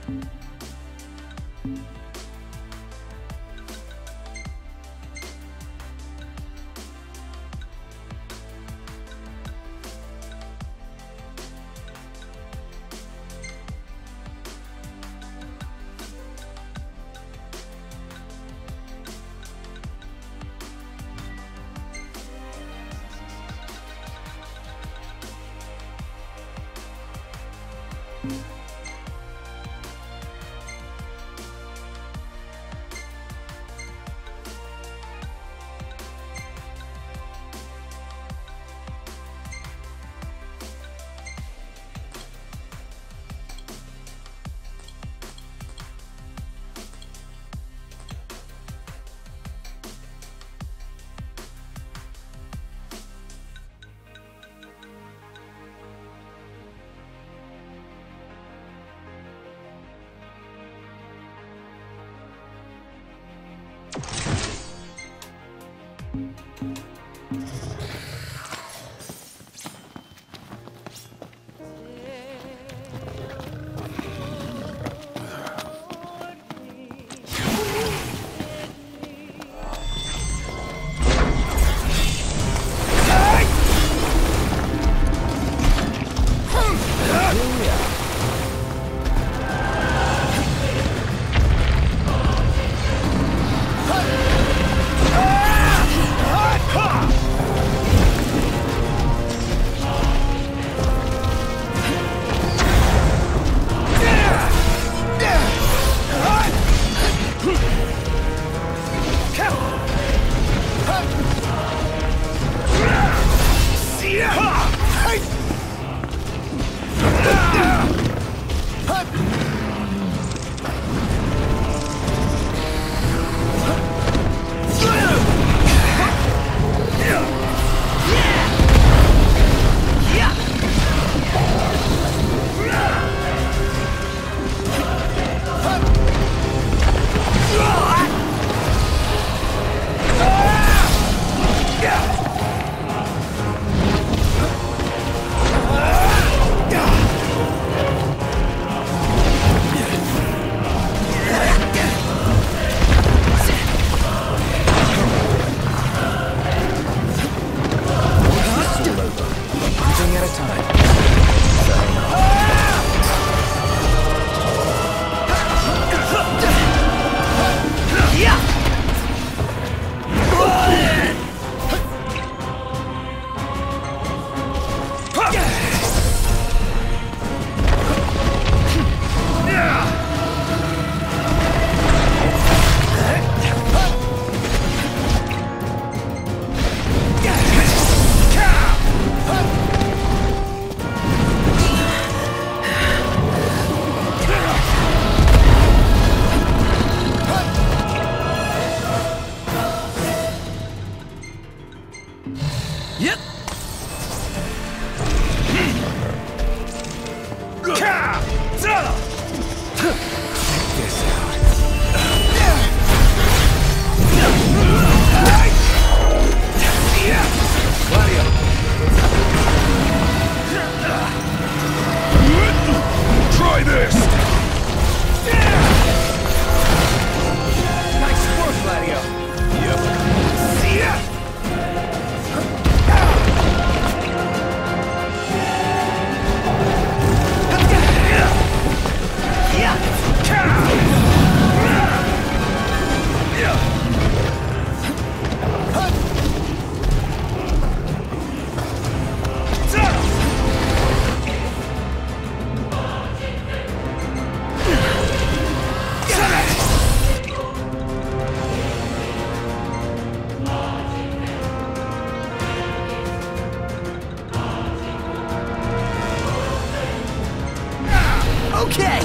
Okay!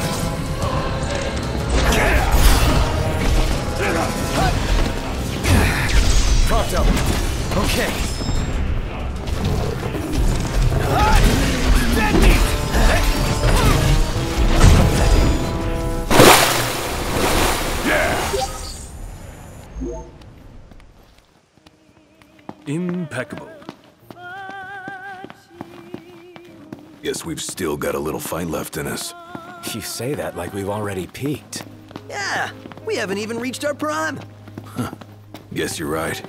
Prompto. Okay. Impeccable. Guess we've still got a little fight left in us. You say that like we've already peaked. Yeah, we haven't even reached our prime. Guess you're right.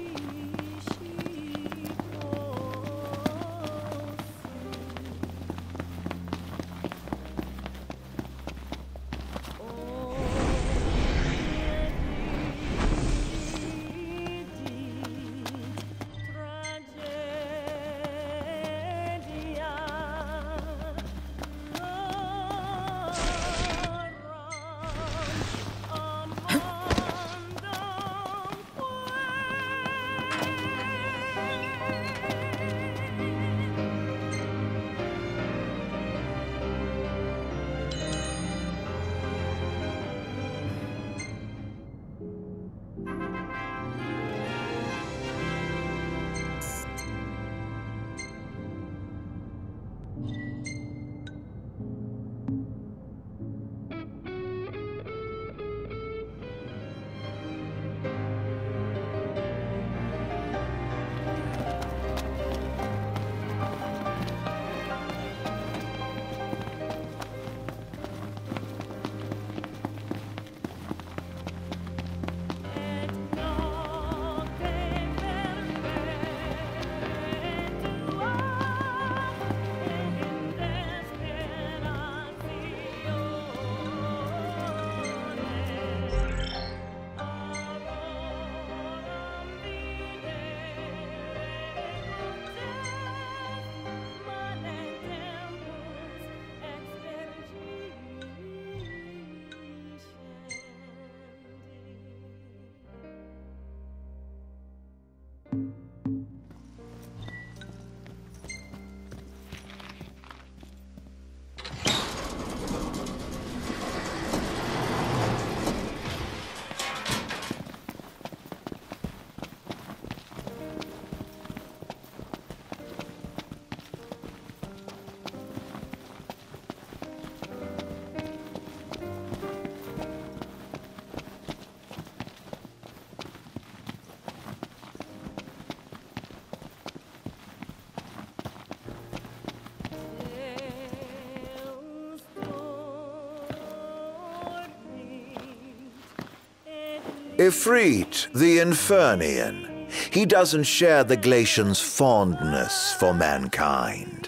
Ifrit, the Infernian. He doesn't share the Glacian's fondness for mankind.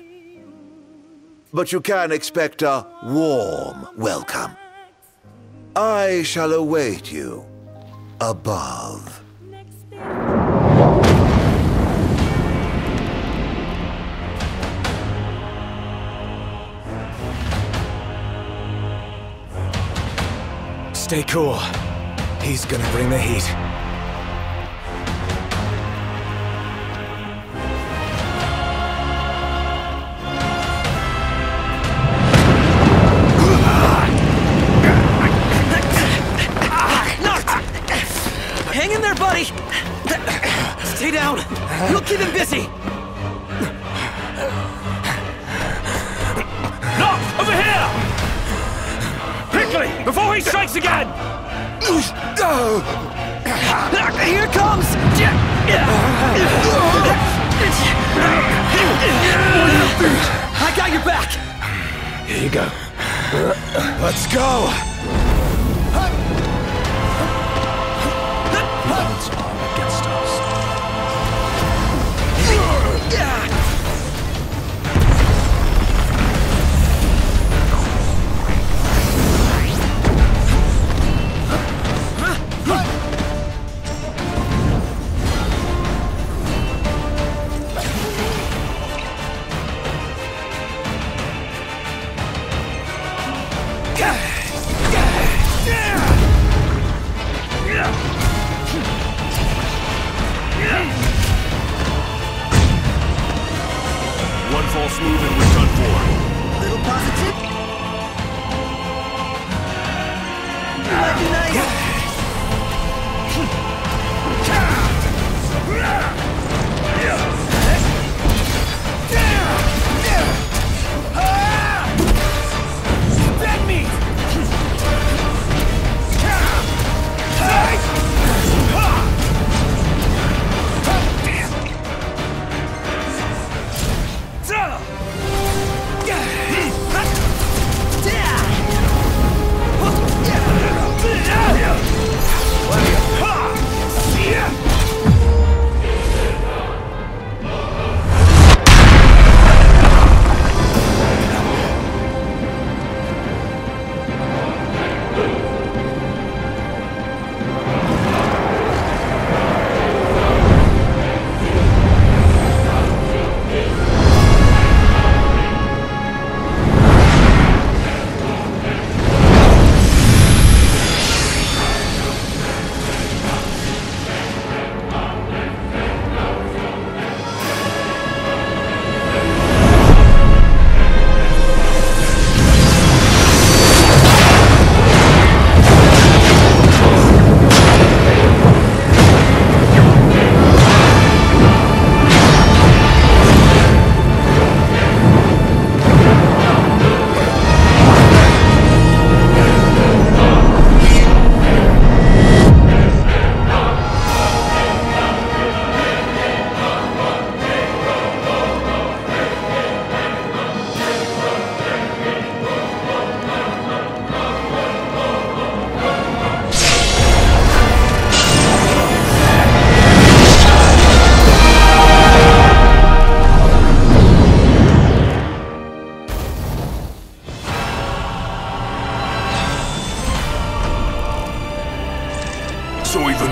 But you can expect a warm welcome. I shall await you above. Stay cool. He's gonna bring the heat. Hang in there, buddy! Stay down! We'll keep him busy! No! Over here! Quickly! Before he strikes again! Here comes! I got your back! Here you go. Let's go! Odds are against us.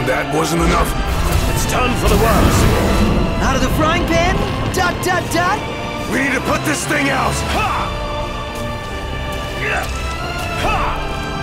That wasn't enough. It's time for the works. Out of the frying pan? Dot, dot, dot? We need to put this thing out. Ha! Ha!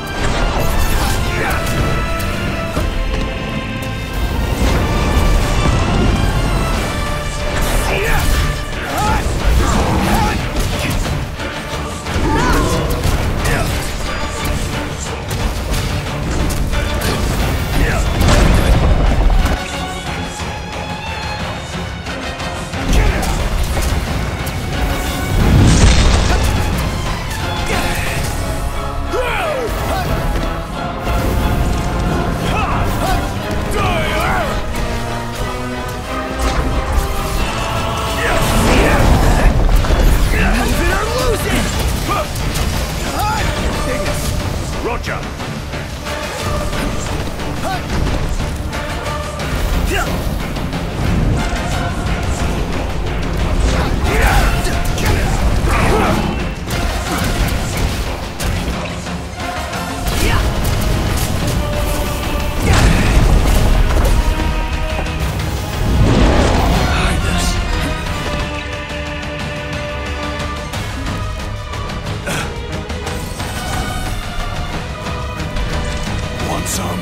Roger. Some.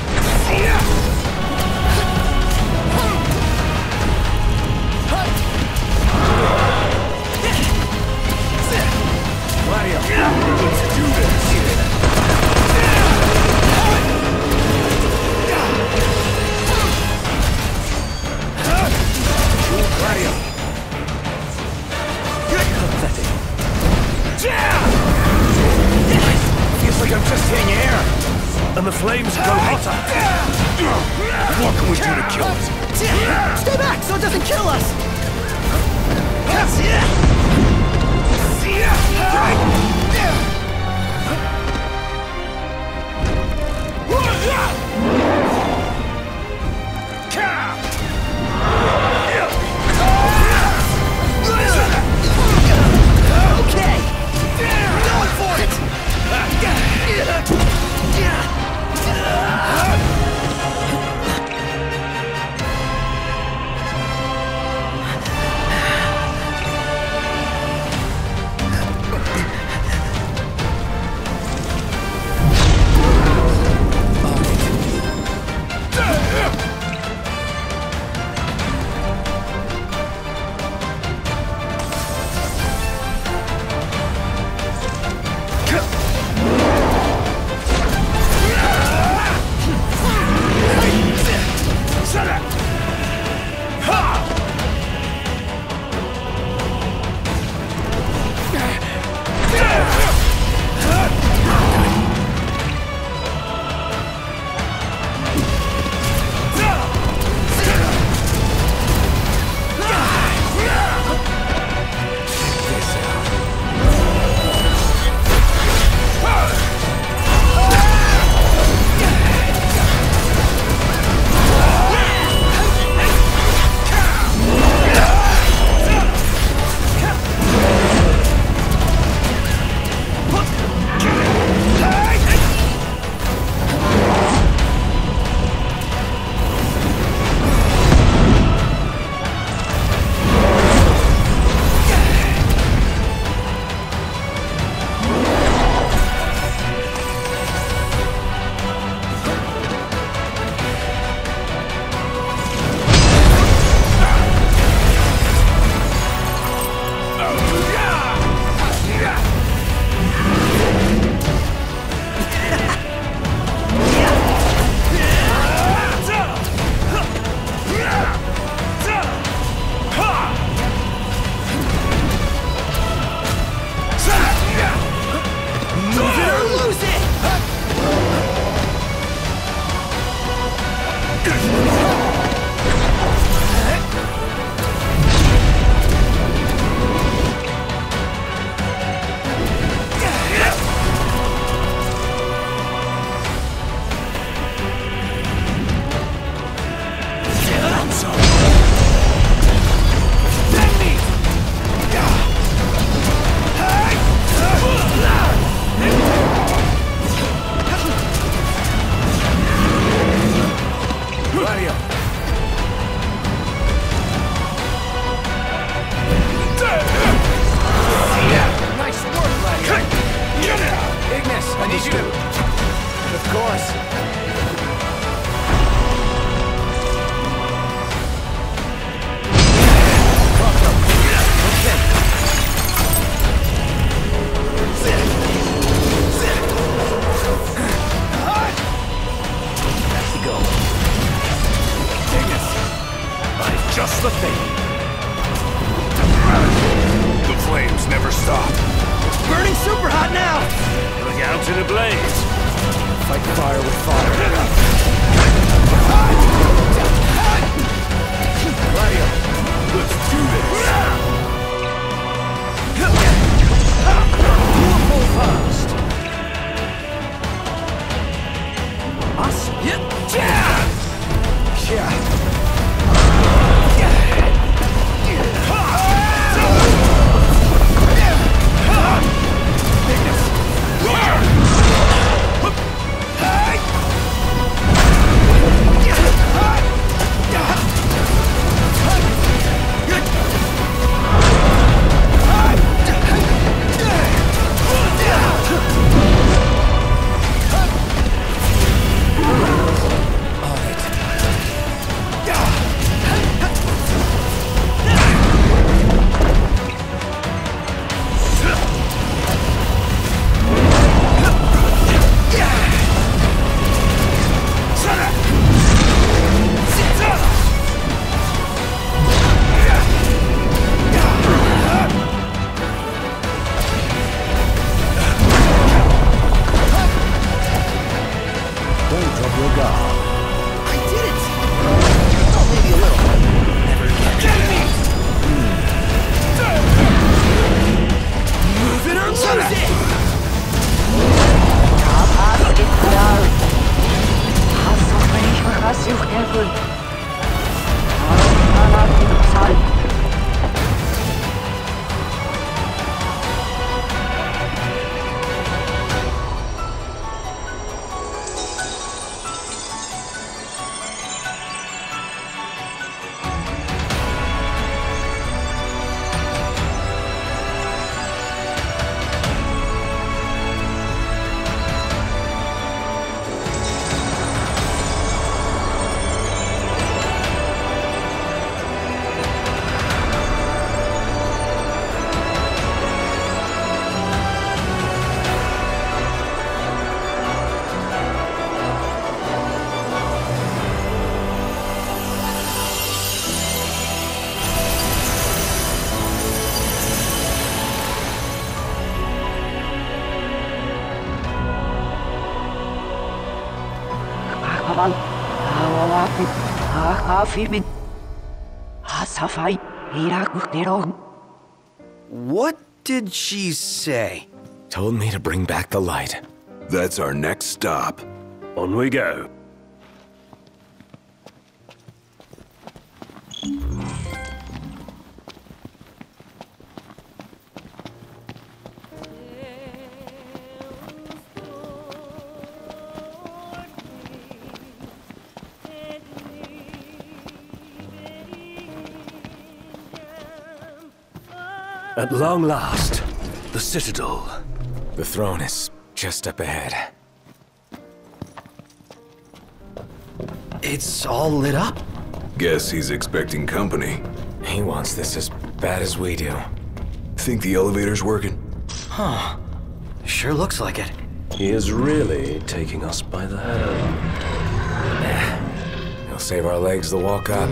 Feels like I'm just hitting air. And the flames grow hotter. What can we do to kill it? Stay back so it doesn't kill us! Okay! Going for it! in a blaze. Fight fire with fire. Gladio, let's do this. Pull fast. Us? Yep. Yeah. What did she say? Told me to bring back the light. That's our next stop. On we go. At long last, the Citadel. The throne is just up ahead. It's all lit up. Guess he's expecting company. He wants this as bad as we do. Think the elevator's working? Huh. Sure looks like it. He is really taking us by the hand. He'll save our legs to walk up.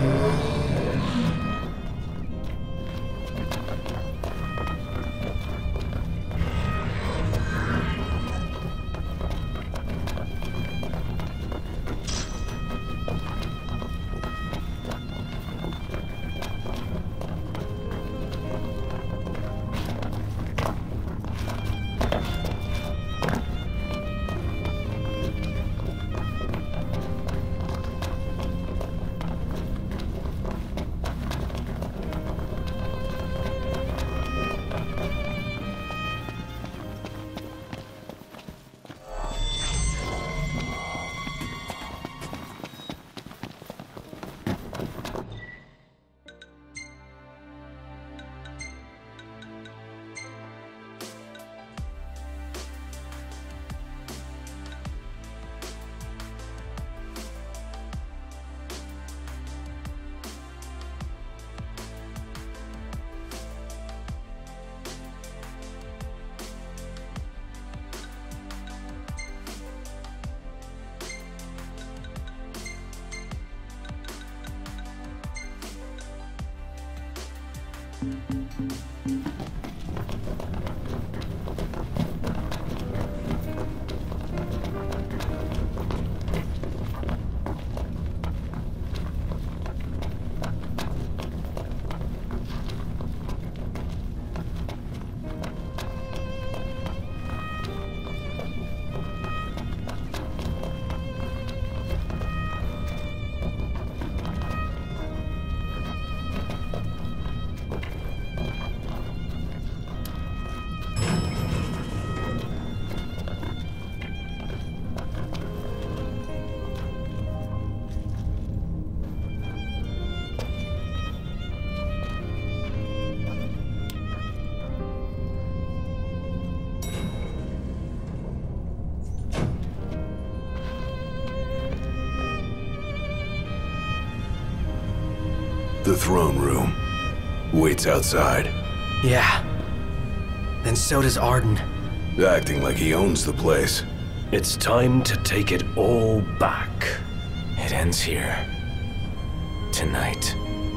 The throne room. Waits outside. Yeah. And so does Arden. Acting like he owns the place. It's time to take it all back. It ends here. Tonight.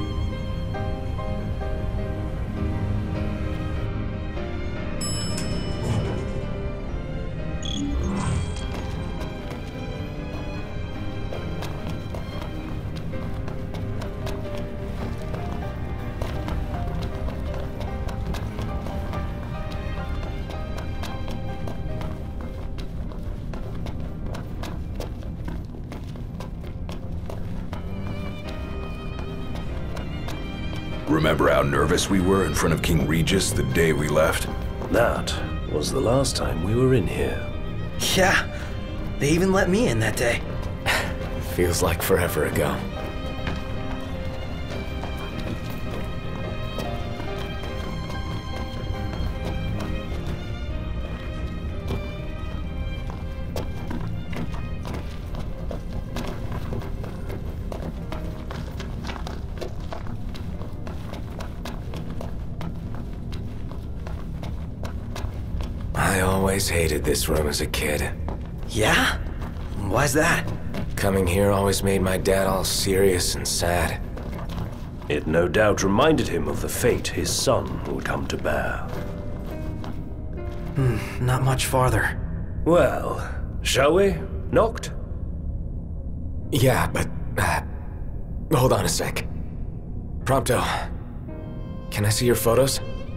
Remember how nervous we were in front of King Regis the day we left? That was the last time we were in here. Yeah. They even let me in that day. Feels like forever ago. I always hated this room as a kid. Yeah? Why's that? Coming here always made my dad all serious and sad. It no doubt reminded him of the fate his son would come to bear. Not much farther. Well, shall we, Noct? Yeah, but... hold on a sec. Prompto. Can I see your photos?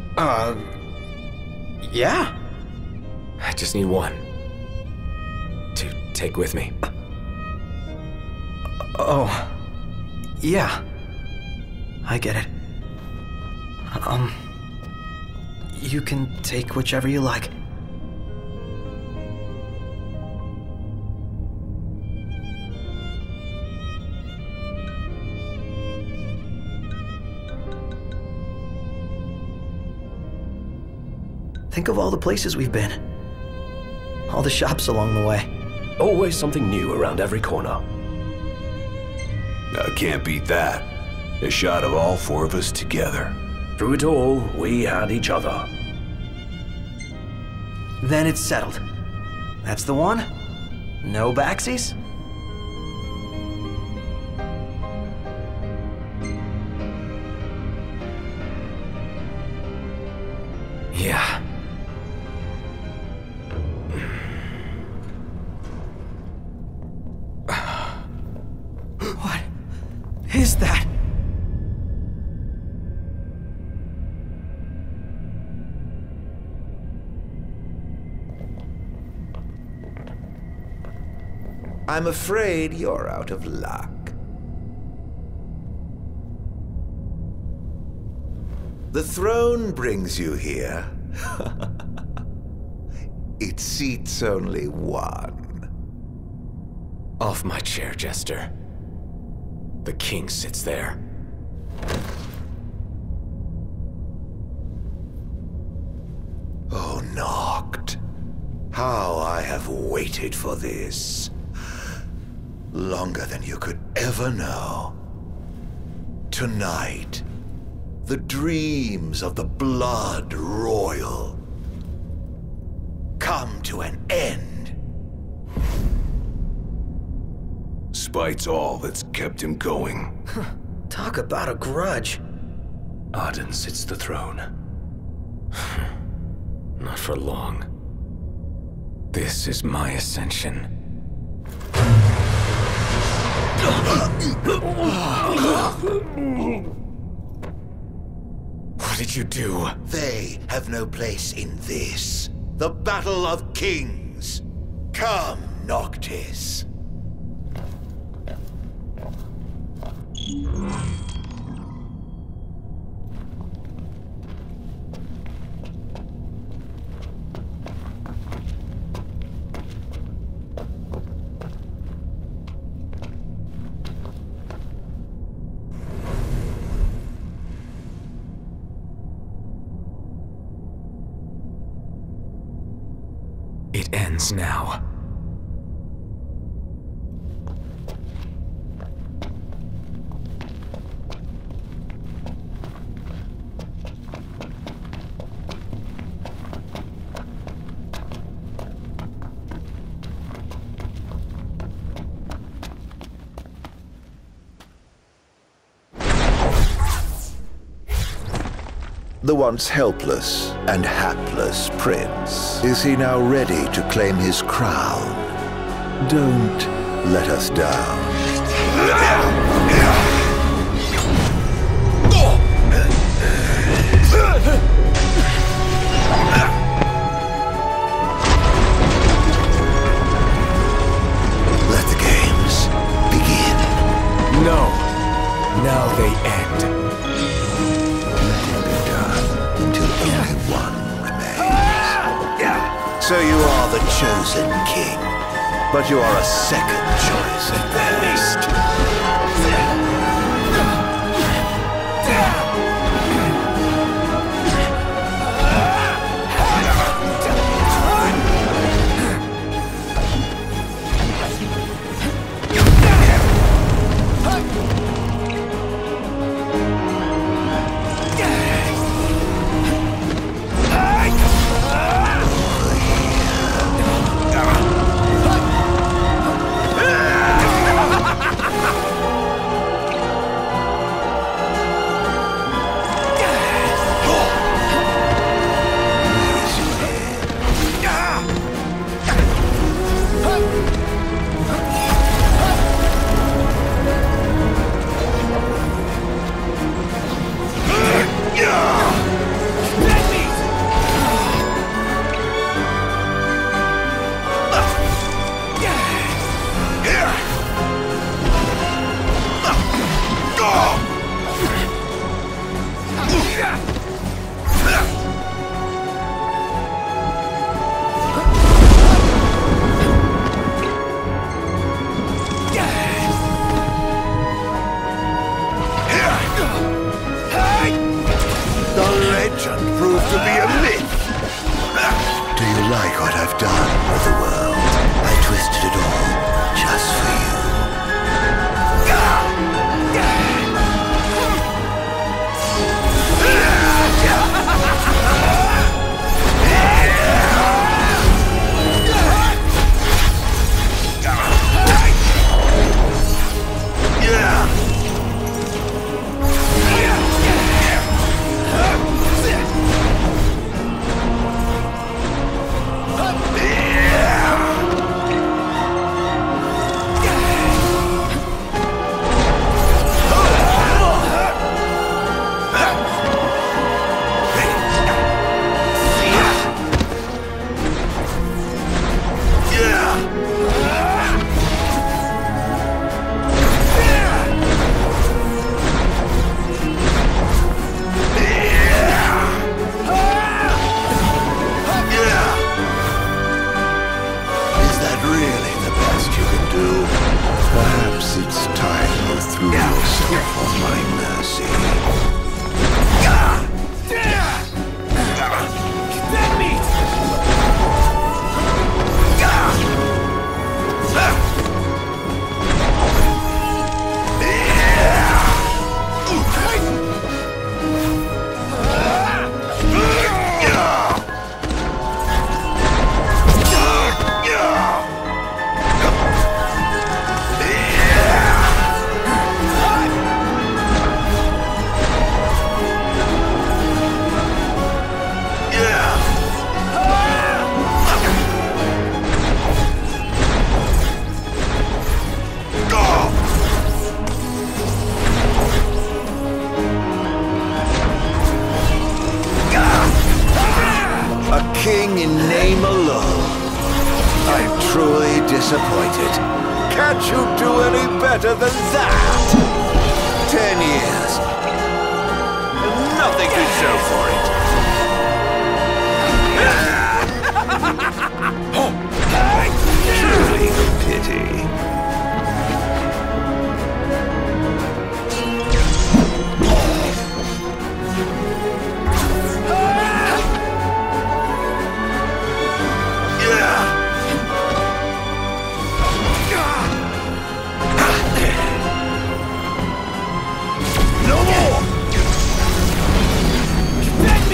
Yeah. I just need one. To take with me. Oh. Yeah. I get it. You can take whichever you like. Think of all the places we've been. All the shops along the way. Always something new around every corner. I can't beat that. A shot of all four of us together. Through it all, we had each other. Then it's settled. That's the one? No backsies? Yeah. What is that? I'm afraid you're out of luck. The throne brings you here. It seats only one. Off my chair, Jester. The king sits there. Oh, Noct. How I have waited for this. Longer than you could ever know. Tonight, the dreams of the blood royal come to an end. Spite's all that's kept him going. Talk about a grudge. Arden sits the throne. Not for long. This is my ascension. What did you do? They have no place in this. The Battle of Kings. Come, Noctis. It ends now. The once helpless and hapless prince. Is he now ready to claim his crown? Don't let us down. Let the games begin. No. Now they end. Nothing be done until only one remains. So you are the chosen king, but you are a second choice at best. king in name alone. I'm truly disappointed. Can't you do any better than that? 10 years. And nothing to show for it. Truly a pity. No more! Let me!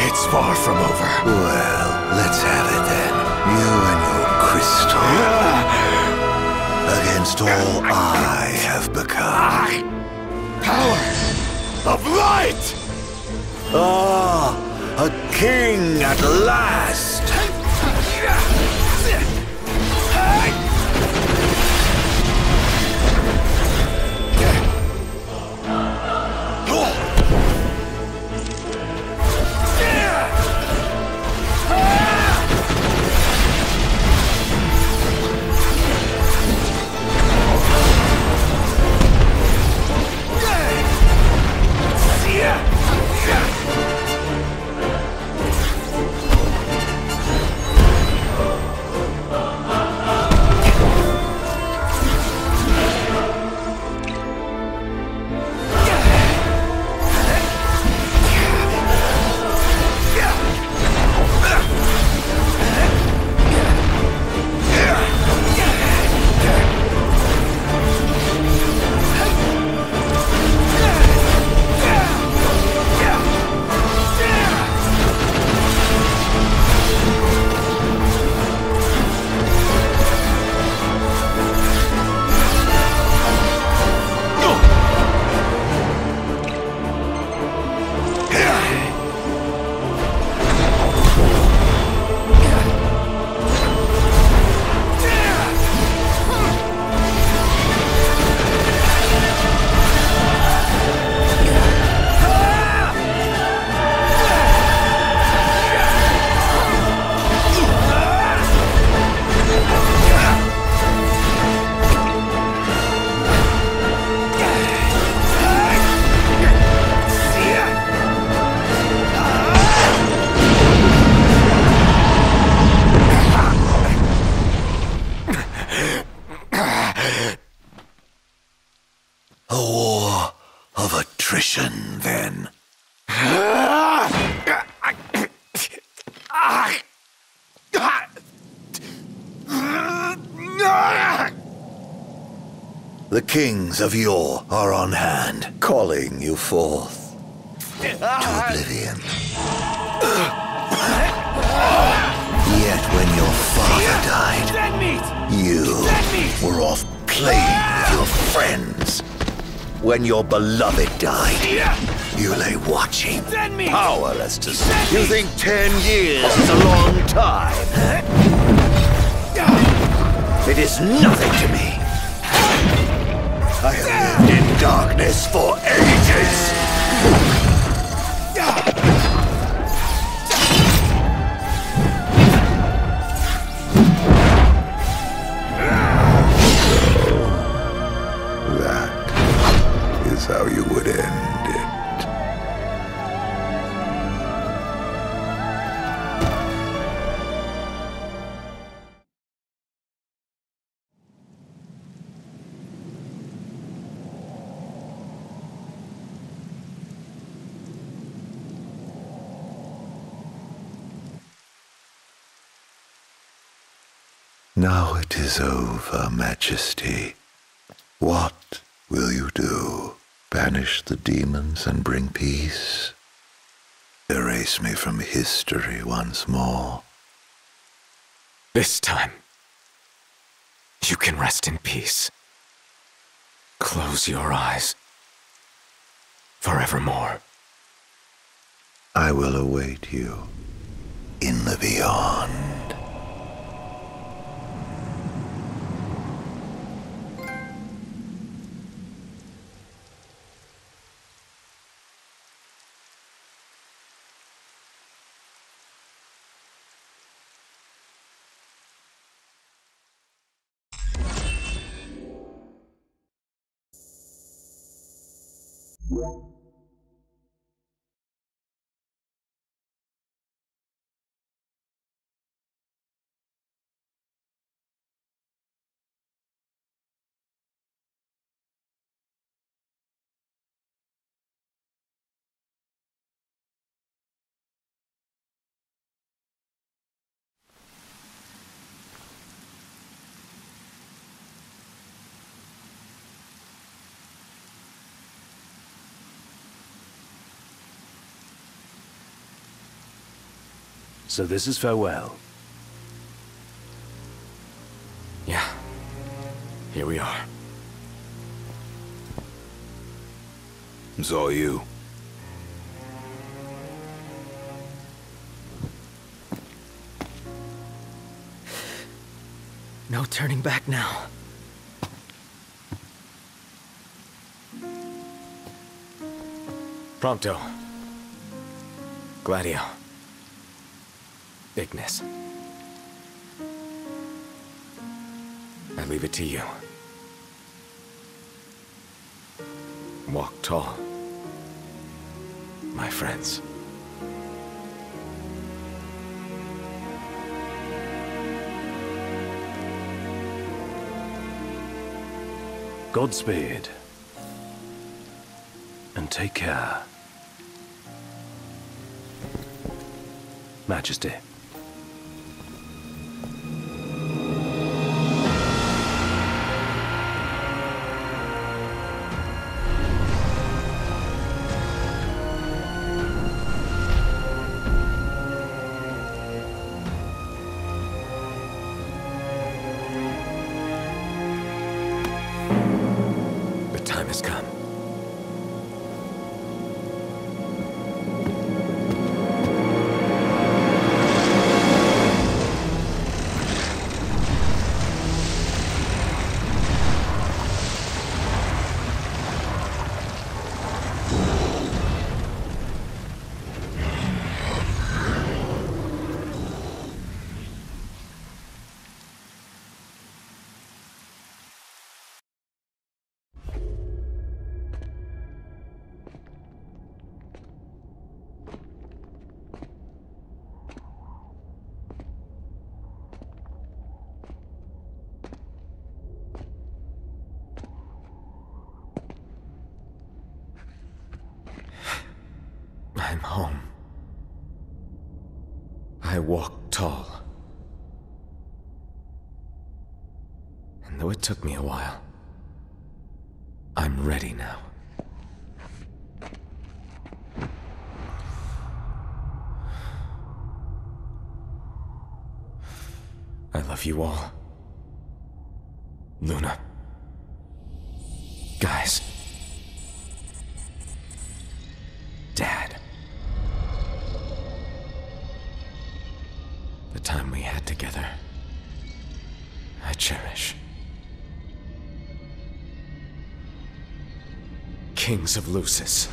It's far from over. Well, let's have it then. You and your crystal. Against all I have become. Power of light! Ah, a king at last! A war of attrition, then. The kings of yore are on hand, calling you forth to oblivion. Yet when your father died, you were off playing with your friends. When your beloved died, you lay watching, powerless to see. You think 10 years is a long time? It is nothing to me. I have lived in darkness for ages. That is how you would end it. Now it is over, Majesty. What will you do? Banish the demons and bring peace? Erase me from history once more? This time, you can rest in peace. Close your eyes. Forevermore. I will await you in the beyond. So this is farewell. Yeah. Here we are. It's all you. No turning back now. Prompto. Gladio. Ignis. I leave it to you. Walk tall, my friends. Godspeed. And take care. Majesty. The time has come. I'm home. I walk tall. And though it took me a while, I'm ready now. I love you all. Luna. Guys. Dad. The time we had together, I cherish. Kings of Lucis.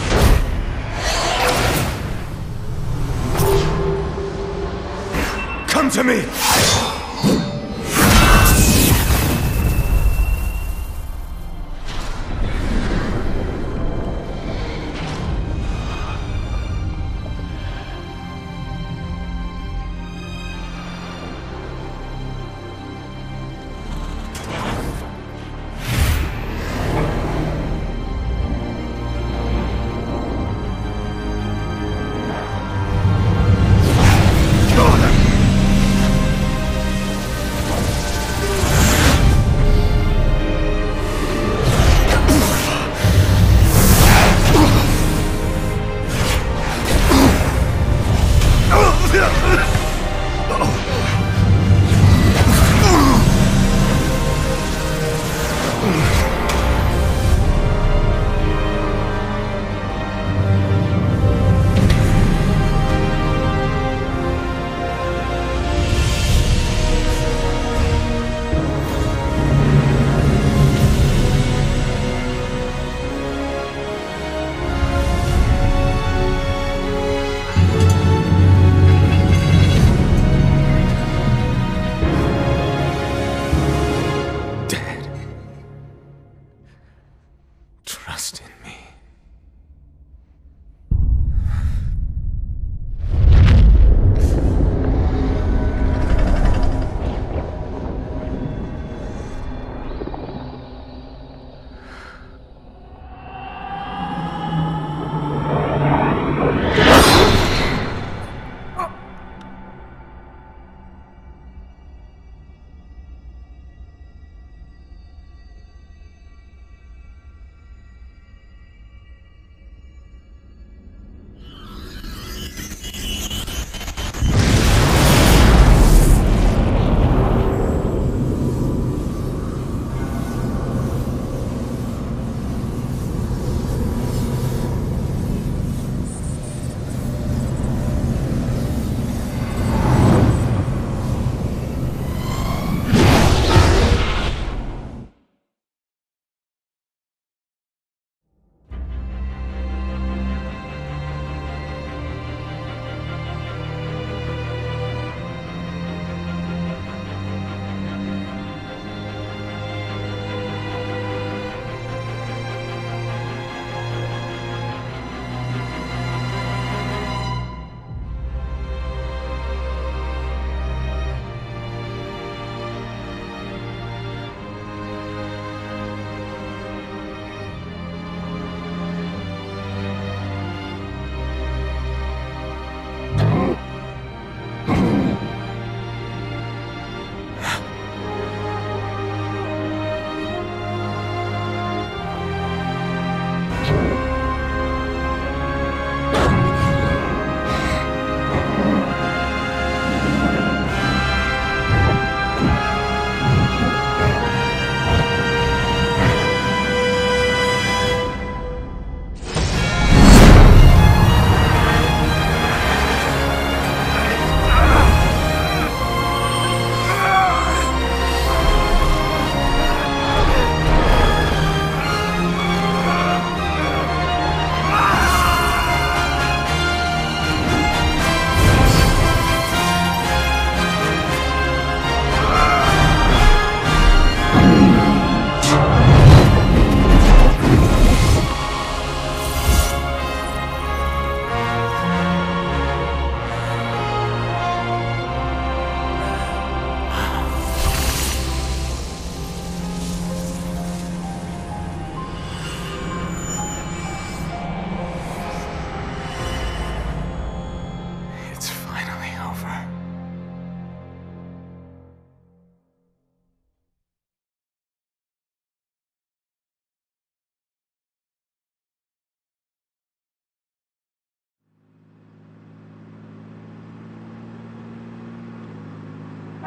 Come to me!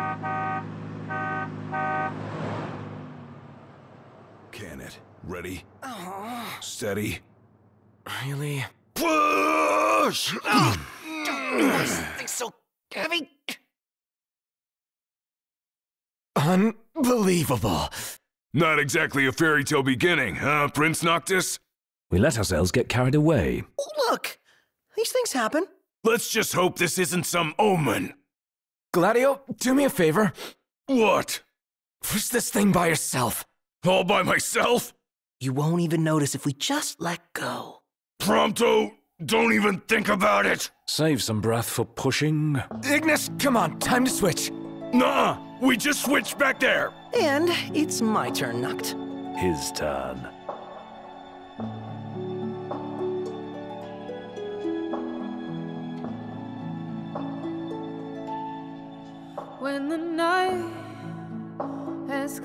Can it? Ready? Steady. Really? Push! This thing's so heavy. Unbelievable. Not exactly a fairy tale beginning, huh, Prince Noctis? We let ourselves get carried away. Look, these things happen. Let's just hope this isn't some omen. Gladio, do me a favor. What? Push this thing by yourself. All by myself? You won't even notice if we just let go. Prompto, don't even think about it! Save some breath for pushing. Ignis, come on, time to switch. Nuh-uh, we just switched back there! And it's my turn, Noct. His turn. When the night has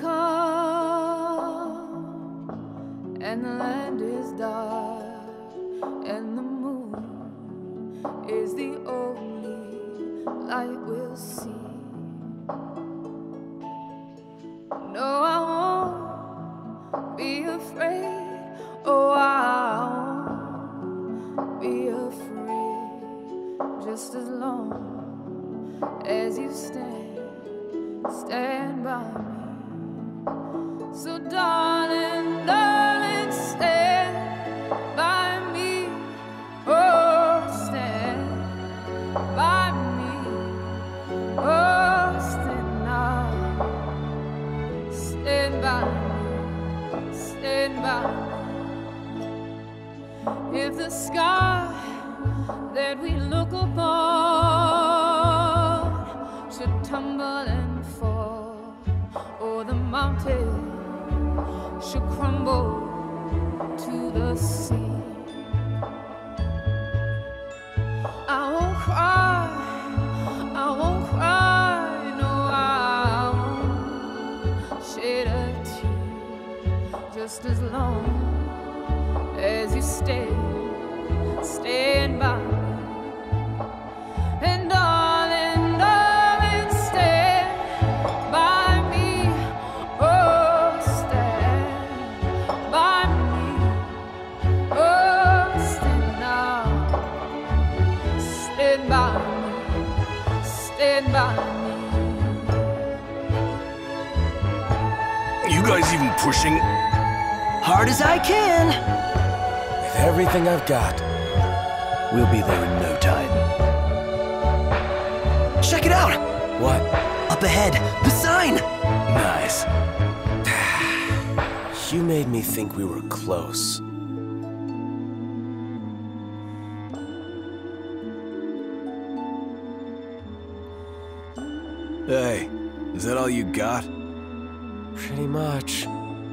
come and the land is dark and the moon is the only light we'll see. No, I won't be afraid. Oh, I won't be afraid. Just as long as you stand by me. So darling, darling, stand by me. Oh, stand by me. Oh, stand now. Stand by me. Stand by me. If the sky that we look upon should tumble and fall, or the mountain should crumble to the sea, I won't cry, I won't cry, no, I won't shed a tear, just as long as you stand by me. And darling, darling, stand by me. Oh, stand by me. Oh, stand now. Stand by me. Stand by me. You guys even pushing? Hard as I can. With everything I've got. We'll be there in no time. Check it out! What? Up ahead, the sign! Nice. You made me think we were close. Hey, is that all you got? Pretty much.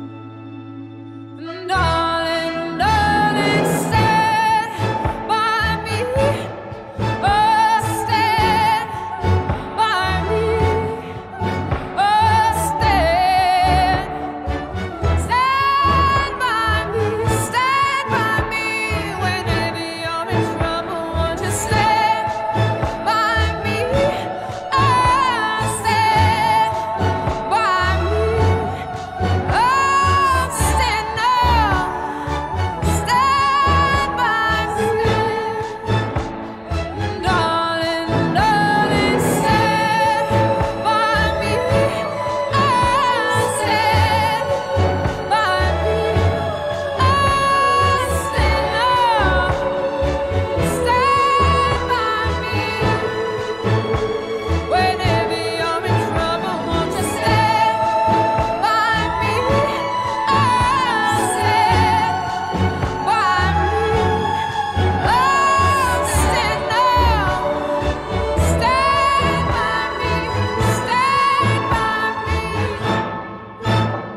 Darling, darling, stand by me. Oh, stand by me. Oh, stand by me. Stand by me. Whenever you're in trouble, won't you stand by me? Oh, stand by me. Oh, stand now. Stand by me. Darling, darling, stand by me. Oh, stand by me. Oh, stand now. Stand by me. Whenever you're in trouble, won't you stand by me? Oh, stand by me. Oh, stand now. Stand by me. Stand by me.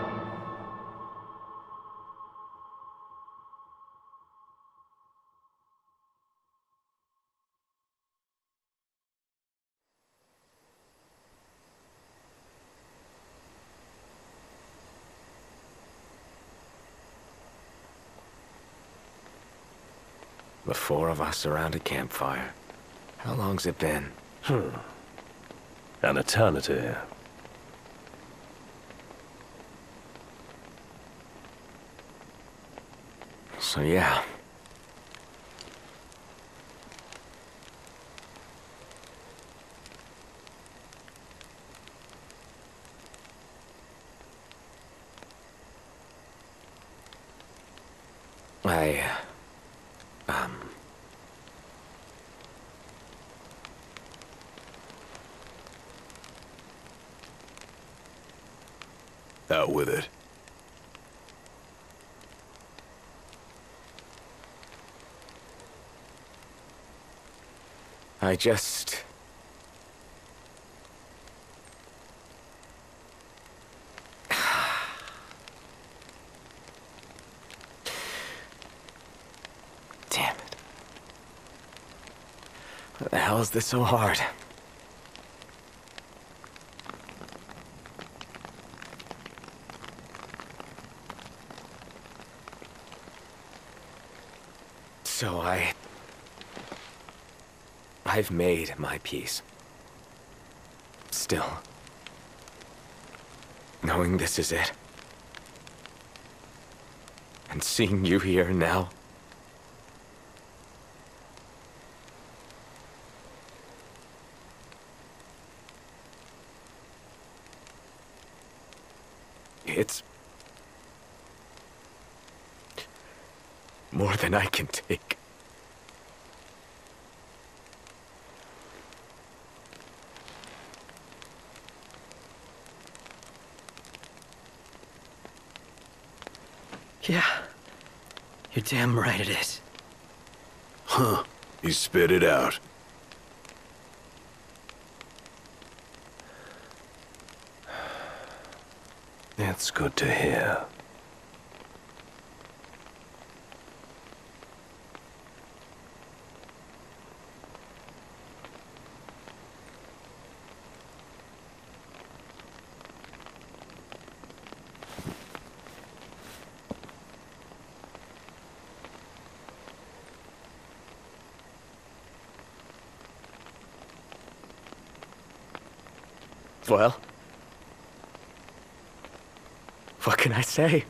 The four of us around a campfire. How long's it been? An eternity. So yeah. Out with it. I just... Damn it. Why the hell is this so hard? So I've made my peace. Still, knowing this is it, and seeing you here now, it's more than I can take. Yeah. You're damn right it is. Huh. He spit it out. It's good to hear. Well, what can I say?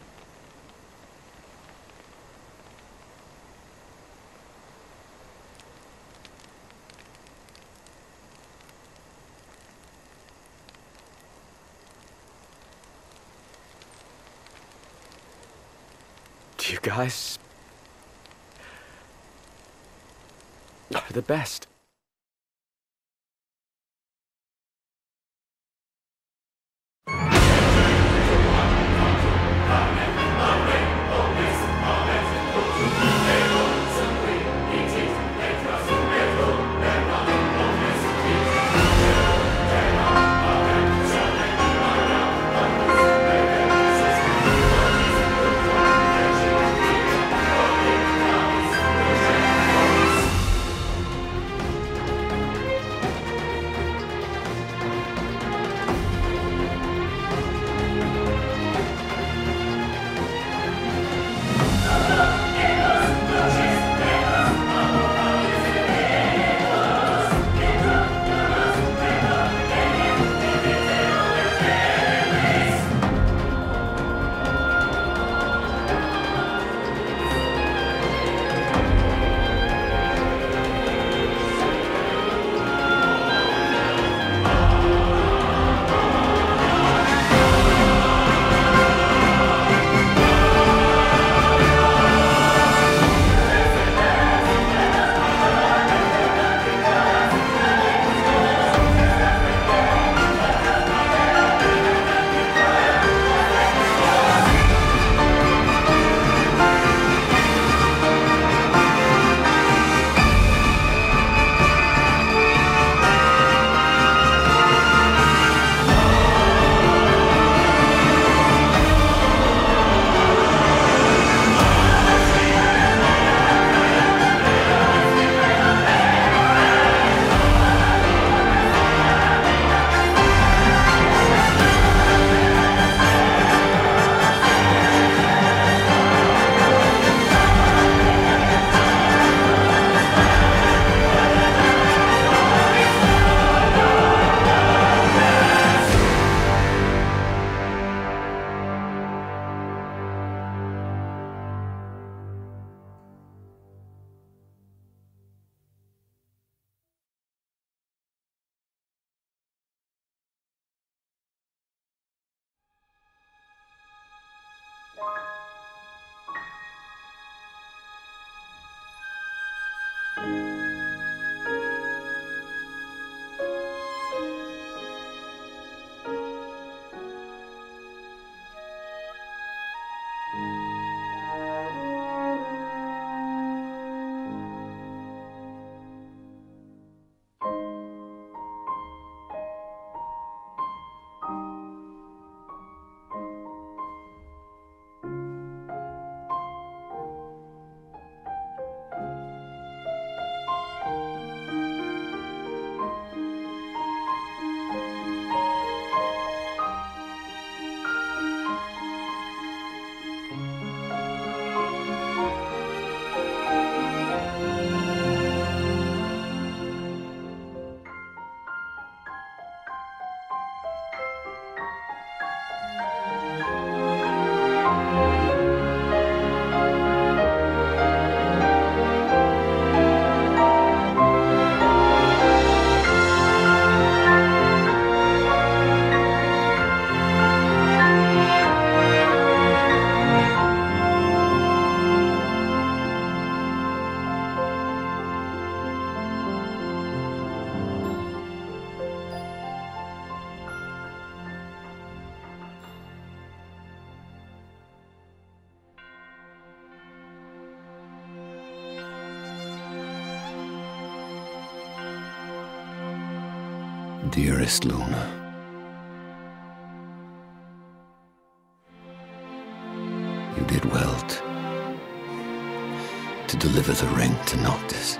You guys are the best. Dearest Luna, you did well to deliver the ring to Noctis.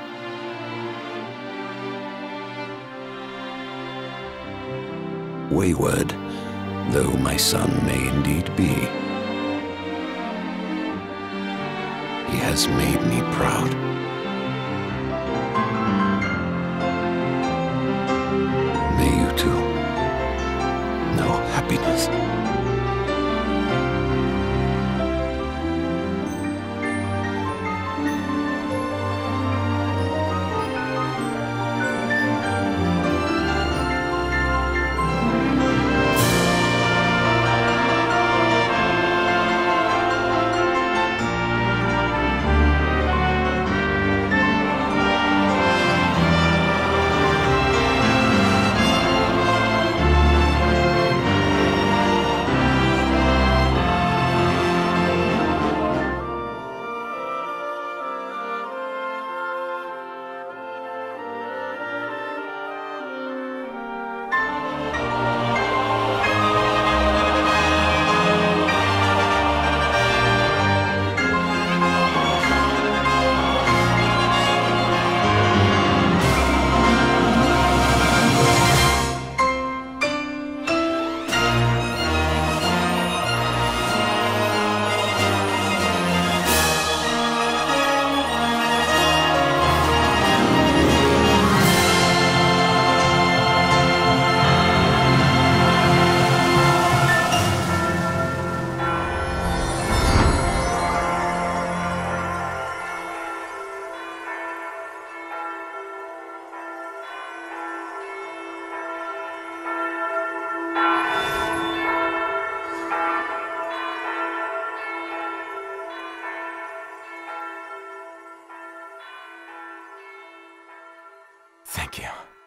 Wayward though my son may indeed be, he has made me proud. May you too know happiness. Thank you.